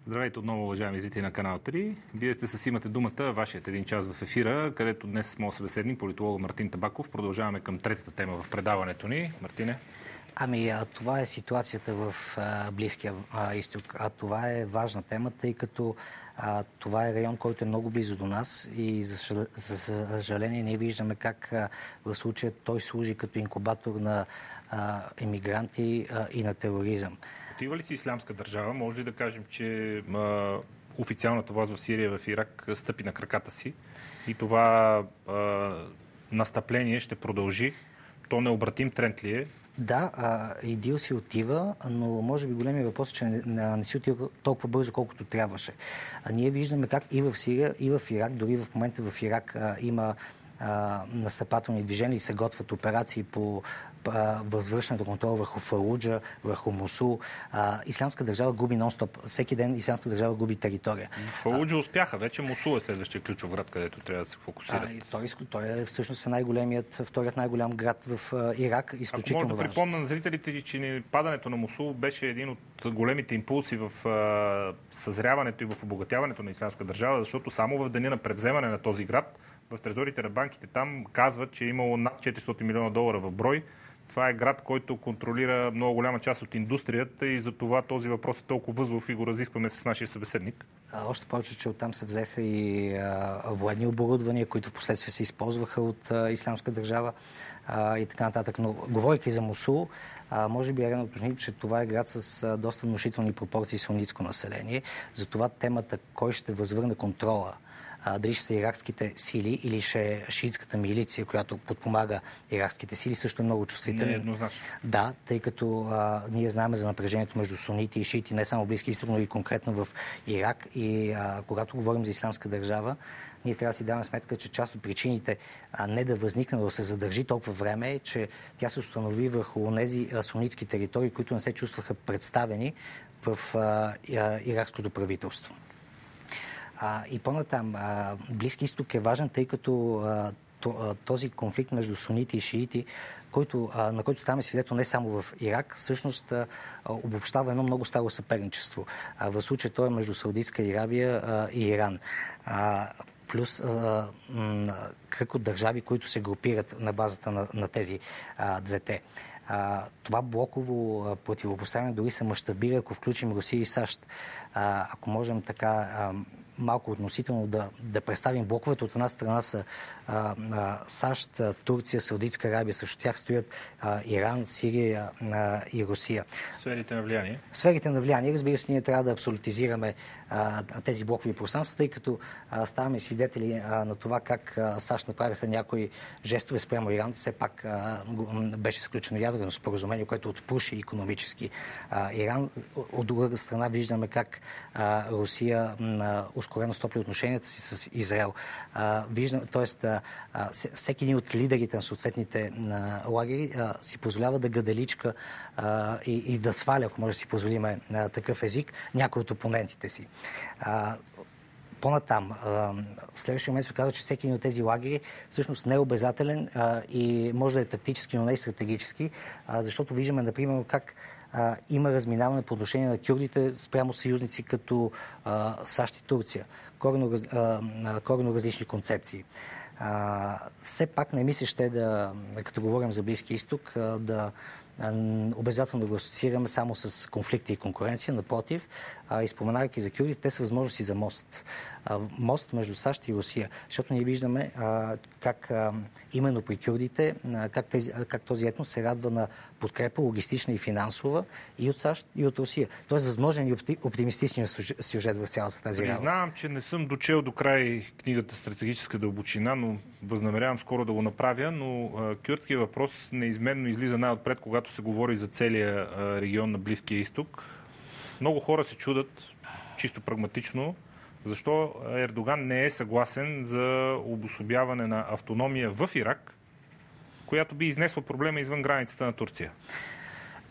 Здравейте отново, уважаеми зрители на канал 3. Вие сте с Имате думата, вашият един час в ефира, където днес с моят събеседник, политолог Мартин Табаков. Продължаваме към третата тема в предаването ни. Мартине? Това е ситуацията в Близкия изток. Това е важна тема, тъй като това е район, който е много близо до нас и за съжаление ние виждаме как в случая той служи като инкубатор на емигранти и на тероризъм. Отива ли си Ислямска държава? Може ли да кажем, че официалната власт в Сирия, в Ирак стъпи на краката си и това настъпление ще продължи? То необратим тренд ли е? Да, ИДИЛ си отива, но може би големия въпрос е, че не си отива толкова бързо, колкото трябваше. Ние виждаме как и в Сирия, и в Ирак, дори в момента в Ирак има настъпателни движения и се готвят операции по възвръщането контрол върху Фалуджа, върху Мусул. Ислямска държава губи нон-стоп. Всеки ден Ислямска държава губи територия. Фалуджа успяха. Вече Мусул е следващия ключов град, където трябва да се фокусират. Той е всъщност вторият най-голям град в Ирак. Изключително Ако може да припомня на зрителите, че падането на Мусул беше един от големите импулси в съзряването и в обогатяването на Ислямска държава, защото само в деня на превземане на този град в трезорите на банките там казват, че е имало над 400 милиона долара в брой. Това е град, който контролира много голяма част от индустрията и за това този въпрос е толкова възлов и го разискваме с нашия събеседник. Още повече, че оттам се взеха и военни оборудвания, които в последствие се използваха от Ислямска държава и така нататък. Но говорейки за Мусул, може би е редно да уточним, че това е град с доста внушителни пропорции сунитско население. Затова темата кой ще възвърне контрола, дали ще са иракските сили или ще е шиитската милиция, която подпомага иракските сили, също е много чувствителен. Не е еднозначно. Да, тъй като ние знаем за напрежението между сунити и шиити, не само в Близки изток, но и конкретно в Ирак. И когато говорим за Ислямска държава, ние трябва да си даваме сметка, че част от причините не да възникне, да се задържи толкова време е, че тя се установи върху тези сунитски територии, които не се чувстваха представени в иракското правителство. И по-натам, Близки изток е важен, тъй като този конфликт между сунити и шиити, на който ставаме свидетел не само в Ирак, всъщност обобщава едно много старо съперничество. В случая то е между Саудитска Арабия и Иран. Плюс кръг от държави, които се групират на базата на тези двете. Това блоково противопоставяне дори се мащабира, ако включим Русия и САЩ. Ако можем така малко относително да представим блоковете, от една страна са САЩ, Турция, Саудитска Арабия, също тях стоят Иран, Сирия и Русия. Сферите на влияние? Сферите на влияние, разбира се, ние трябва да абсолютизираме тези блокови пространства, тъй като ставаме свидетели на това как САЩ направиха някои жестове спрямо Иран. Все пак беше сключено ядрено споразумение, което отпуши икономически Иран. От друга страна виждаме как Русия ускорено стопли отношенията си с Израел. Всеки един от лидерите на съответните лагери си позволява да гаделичка и да сваля, ако може да си позволиме такъв език, някои от опонентите си. По-натам, в следващия момент се казва, че всеки един от тези лагери всъщност не е обязателен и може да е тактически, но не и стратегически, защото виждаме, например, как има разминаване по отношение на кюрдите спрямо съюзници като САЩ и Турция. Коренно различни концепции. Все пак не ми се ще като говорим за Близки изток, обязателно да го асоциираме само с конфликти и конкуренция. Напротив, изпоменавайки за кюрдите, те са възможности за мост. Мост между САЩ и Русия. Защото ние виждаме как именно при кюрдите, как този етнос се радва на подкрепа логистична и финансова и от САЩ, и от Русия. Тоест възможен и оптимистичен сюжет в цялата тази работа. Признавам, че не съм дочел до край книгата "Стратегическа дълбочина", но възнамерявам скоро да го направя, но кюрдският въпрос неизменно излиза най-отпред, когато се говори за целия регион на Близкия изток. Много хора се чудат, чисто прагматично, защо Ердоган не е съгласен за обособяване на автономия в Ирак, която би изнесла проблема извън границата на Турция.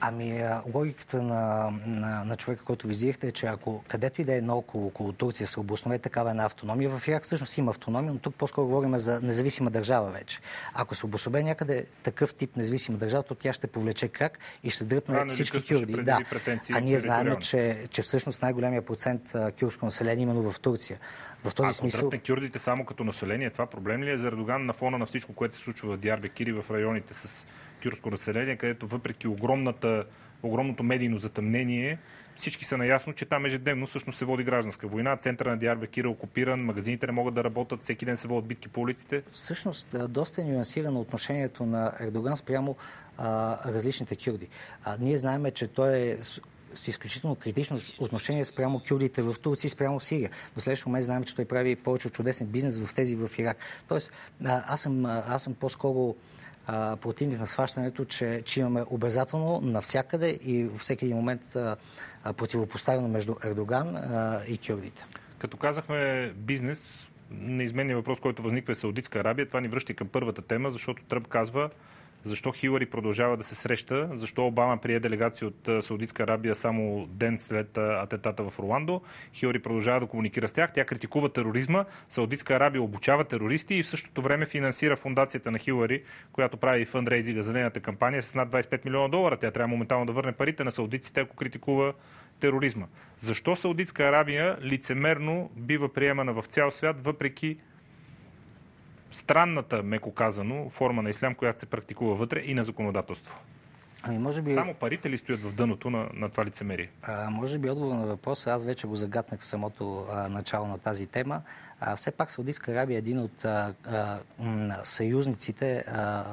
Логиката на човека, който визирахте, е, че ако където и да е около Турция се обоснове такава една автономия, в Ирак всъщност има автономия, но тук по-скоро говорим за независима държава вече. Ако се обособе някъде такъв тип независима държава, то тя ще повлече крак и ще дръпне всички кюрди. Да. А ние знаем, че всъщност най-големия процент кюрдско население именно в Турция. В този смисъл... дръпне кюрдите само като население, това проблем ли е за Ердоган на фона на всичко, което се случва в Диарбекир и в районите с кюрдско население, където въпреки огромното медийно затъмнение, всички са наясно, че там ежедневно всъщност се води гражданска война. Центъра на Диарбекир е окупиран, магазините не могат да работят, всеки ден се водят битки по улиците. Всъщност, доста е нюансирано отношението на Ердоган спрямо различните кюрди. Ние знаем, че той е с изключително критично отношение спрямо кюрдите в Турция и спрямо в Сирия. До следващия момент знаем, че той прави повече от чудесен бизнес в тези в Ирак. Тоест, аз съм по-скоро противник на схващането, че имаме обязателно навсякъде и във всеки един момент противопоставено между Ердоган и кюрдите. Като казахме бизнес, неизменният въпрос, който възниква е Саудитска Арабия. Това ни връща към първата тема, защото Тръмп казва защо Хилари продължава да се среща, защо Обама прие делегация от Саудитска Арабия само ден след атентата в Роландо. Хилари продължава да комуникира с тях. Тя критикува тероризма. Саудитска Арабия обучава терористи и в същото време финансира фундацията на Хилари, която прави фандрейзинга за нейната кампания с над 25 милиона долара. Тя трябва моментално да върне парите на саудитците, ако критикува тероризма. Защо Саудитска Арабия лицемерно бива приемана в цял свят, въпреки странната, меко казано, форма на ислям, която се практикува вътре и на законодателство? Може би... Само парите ли стоят в дъното на това лицемерие? Може би отговор на въпроса, аз вече го загатнах в самото начало на тази тема. Все пак Саудитска Арабия е един от съюзниците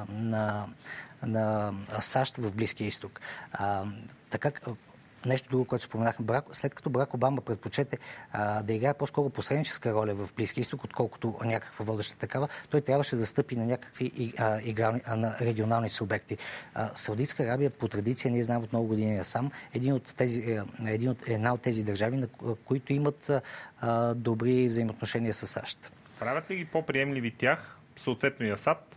на САЩ в Близкия изток. Нещо друго, което споменахме, след като Барак Обама предпочете да играе по-скоро посредническа роля в Близкия изток, отколкото някаква водеща такава, той трябваше да стъпи на някакви на регионални субекти. Саудитска Арабия по традиция, ние знаем от много години насам, една от тези държави, на които имат добри взаимоотношения с САЩ. Правят ли ги по-приемливи тях, съответно и Асад,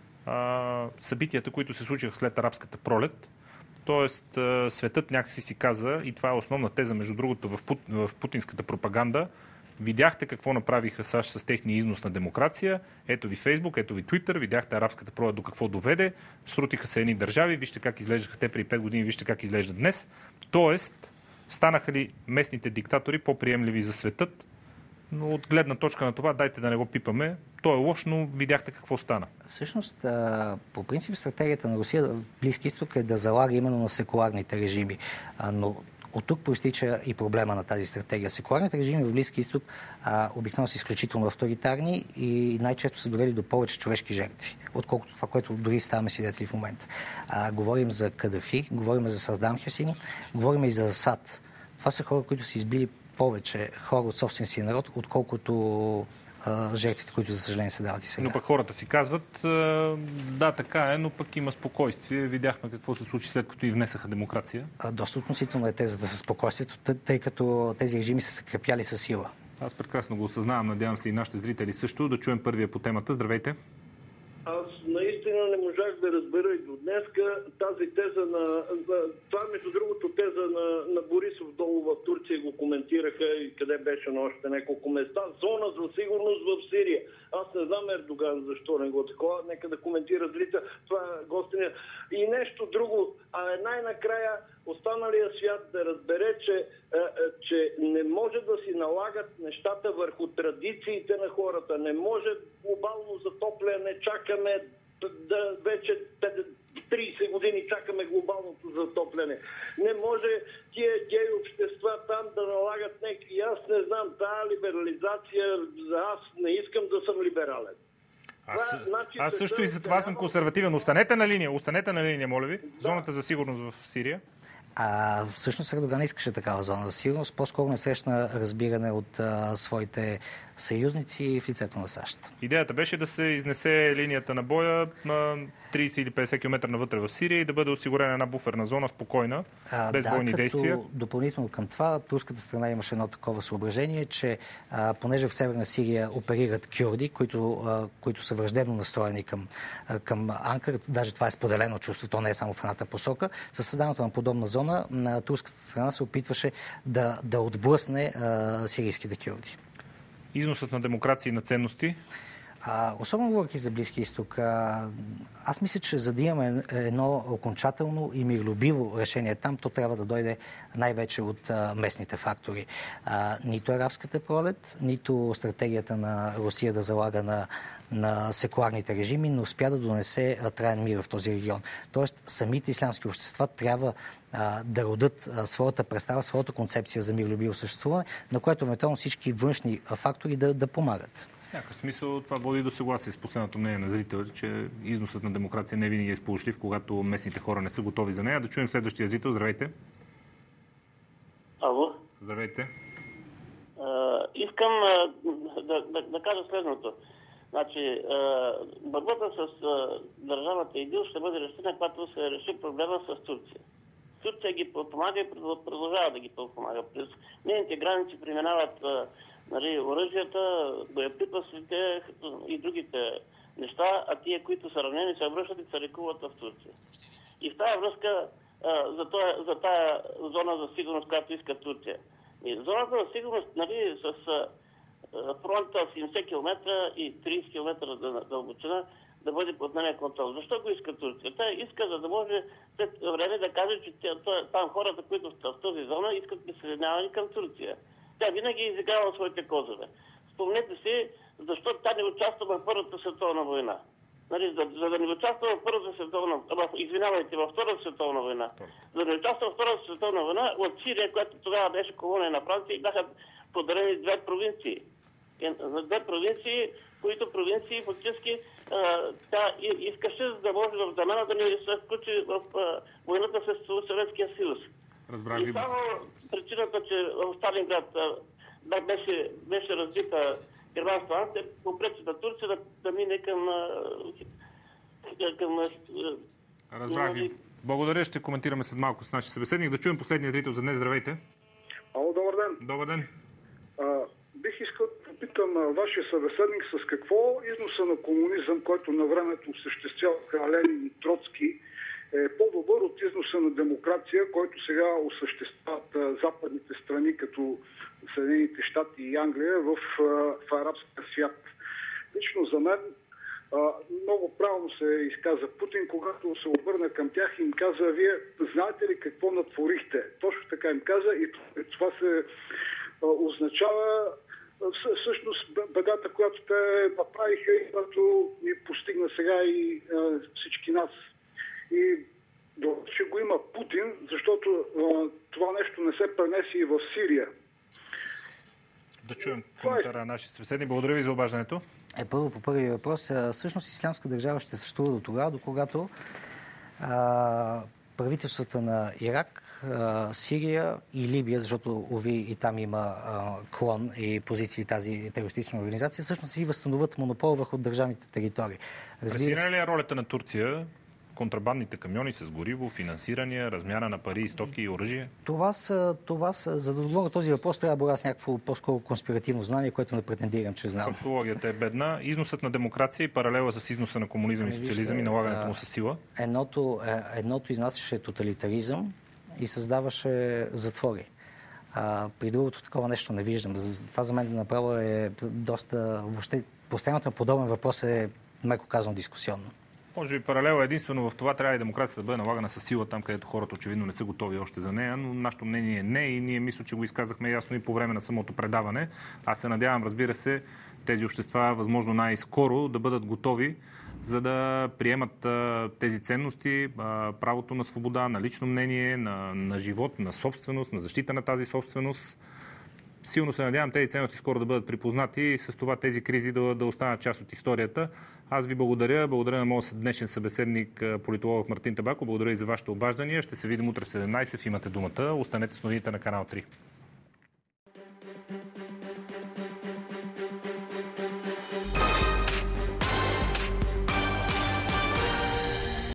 събитията, които се случиха след арабската пролет? Тоест, светът някакси си каза, и това е основна теза, между другото, в путинската пропаганда. Видяхте какво направиха САЩ с техния износ на демокрация. Ето ви Фейсбук, ето ви Твитър, видяхте арабската пролет до какво доведе. Срутиха се едни държави, вижте как изглеждаха те преди 5 години, вижте как изглеждат днес. Тоест, станаха ли местните диктатори по-приемливи за светът? Но от гледна точка на това, дайте да не го пипаме. То е лош, но видяхте какво стана. Всъщност, по принцип, стратегията на Русия в Близки изток е да залага именно на секуларните режими. Но от тук проистича и проблема на тази стратегия. Секуларните режими в Близки изток обикновено са изключително авторитарни и най-често са довели до повече човешки жертви, отколкото това, което дори ставаме свидетели в момента. Говорим за Кадафи, говорим за Саддам Хюсейн, говорим и за Асад. Това са хора, които са избили повече хора от собствения си народ, отколкото жертвите, които за съжаление се дават и сега. Но пък хората си казват, да, така е, но пък има спокойствие. Видяхме какво се случи след като и внесаха демокрация. Доста относително е тезата със спокойствието, тъй като тези режими са съкрепяли със сила. Аз прекрасно го осъзнавам, надявам се и нашите зрители също. Да чуем първия по темата. Здравейте! Аз наистина не можах да разбера и до днеска тази теза това между другото теза на Борисов долу в Турция го коментираха и къде беше на още няколко места. Зона за сигурност в Сирия. Аз не знам Ердоган защо не го такова. Нека да коментира зрица. Това е гостиня. И нещо друго. Най-накрая останалия свят да разбере, че не може да си налагат нещата върху традициите на хората. Не може глобално затопляне. Чакаме вече 30 години чакаме глобалното затопляне. Не може тия гей общества там да налагат някакви. Аз не знам, тази либерализация, аз не искам да съм либерален. Аз също и за това съм консервативен. Останете на линия, моля ви. Зоната за сигурност в Сирия. Всъщност Ердоган искаше такава зона за сигурност. По-скоро не срещна разбиране от своите съюзници в лицето на САЩ. Идеята беше да се изнесе линията на боя на 30 или 50 км навътре в Сирия и да бъде осигурена една буферна зона, спокойна, без бойни действия. Допълнително към това, турската страна имаше едно такова съображение, че понеже в Северна Сирия оперират кюрди, които са враждебно настроени към Анкара, даже това е споделено чувство, то не е само в едната посока, със създаването на подобна зона, на турската страна се опитваше да отблъсне сирийските кюрди. Износът на демокрация и на ценности? Особено говоряки за Близки изток, аз мисля, че за да имаме едно окончателно и миролюбиво решение там, то трябва да дойде най-вече от местните фактори. Нито арабската пролет, нито стратегията на Русия да залага на секуларните режими не успя да донесе траен мир в този регион. Тоест, самите ислямски общества трябва да родят своята представа, своята концепция за миролюбиво съществуване, на което евентуално всички външни фактори да помагат. В някакъв смисъл това води до съгласие с последното мнение на зрителите, че износът на демокрация не винаги е сполучлив, когато местните хора не са готови за нея. Да чуем следващия зрител. Здравейте. Алло. Здравейте. Искам да кажа следното. Значи, борбата с държавата ИДИЛ ще бъде решена, когато се реши проблема с Турция. Турция ги подпомага и продължава да ги подпомага. През нейните граници преминават оръжията, боеприпасите и другите неща, а тия, които са ранени, се връщат и се лекуват в Турция. И в тази връзка за тая зона за сигурност, която иска Турция. И зоната за сигурност, с фронта 70 км и 30 км дълбочина да бъде под нейния контрол. Защо го иска Турция? Тя иска, за да може след време да каже, че там хората, които са в тази зона, искат присъединяване към Турция. Тя винаги е изиграла своите козове. Спомнете си, защо тя не участва в Първата световна война. За да не участва в Първата световна война, извинявайте, във Втората световна война. За да не участва в Втората световна война, от Сирия, която тогава беше колония на Франция, бяха подарени две провинции. Две провинции, които провинции фактически тя искаше, за да може в замяна да не се включи в войната с Съветския съюз. И само причината, че в Сталинград беше разбита германска армия, попречи на Турция да мине към Разбрах ви. Благодаря, ще коментираме след малко с нашия събеседник. Да чуем последния зрител за днес. Здравейте. Ало, добър ден. Добър ден. Бих искал да попитам вашия събеседник с какво износа на комунизъм, който на времето осъществяваха Ленин и Троцки, е по-добър от износа на демокрация, който сега осъществяват западните страни, като Съединените щати и Англия в арабския свят. Лично за мен много правилно се изказа Путин, когато се обърна към тях и им каза: вие знаете ли какво натворихте? Точно така им каза и това се означава всъщност бедата, която те направиха и която ни постигна сега и всички нас. И че го има Путин, защото това нещо не се пренеси и в Сирия. Да чуем коментара на нашия събеседник. Благодаря ви за обаждането. Първо по първия въпрос. Всъщност Ислямска държава ще съществува до тогава, до когато правителствата на Ирак, Сирия и Либия, защото уви и там има клон и позиции тази терористична организация, всъщност си възстановят монопол върху държавните територии. Пресирана ли е ролята на Турция? Контрабандните камиони с гориво, финансирания, размяна на пари, стоки и оръжие? Това са, за да отговоря този въпрос, трябва да бъда с някакво по-скоро конспиративно знание, което не претендирам, че знам. Фактологията е бедна. Износът на демокрация и паралела с износа на комунизъм и социализъм и налагането му със сила? Едното изнасяше тоталитаризъм и създаваше затвори. При другото такова нещо не виждам. Това за мен направо е доста... Въобще, постоянно подобен въпрос е, меко казвам, дискусионно. Може би паралел единствено в това трябва и демокрацията да бъде налагана със сила там, където хората очевидно не са готови още за нея, но нашето мнение е не и ние мисля, че го изказахме ясно и по време на самото предаване. Аз се надявам, разбира се, тези общества възможно най-скоро да бъдат готови, за да приемат тези ценности, правото на свобода, на лично мнение, на живот, на собственост, на защита на тази собственост. Силно се надявам тези ценности скоро да бъдат припознати и с това тези кризи да останат част от историята. Аз ви благодаря. Благодаря на моят днешен събеседник, политолог Мартин Табаков. Благодаря и за вашето обаждане. Ще се видим утре в 17. Имате думата. Останете с новините на канал 3.